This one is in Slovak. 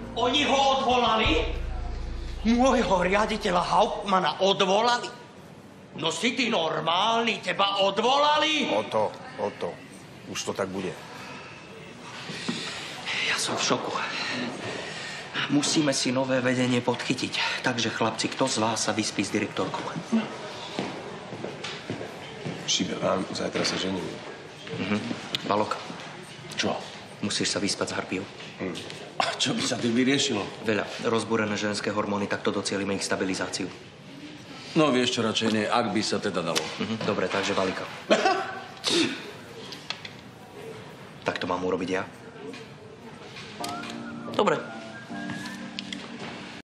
Oni ho odvolali? Môjho riaditeľa Hauptmana odvolali? No si ty normálny, teba odvolali? Oto. Už to tak bude. Ja som v šoku. Musíme si nové vedenie podchytiť. Takže, chlapci, kto z vás sa vyspí s direktorkou? Šibe, vám zajtra sa žením. Balok, Čo? musíš sa vyspať s Harpiou. A čo by sa tým vyriešilo? Veľa. Rozbúrené ženské hormóny, takto docielime ich stabilizáciu. No vieš čo, radšej nie, ak by sa teda dalo. Dobre, takže valika. Tak to mám urobiť ja? Dobre.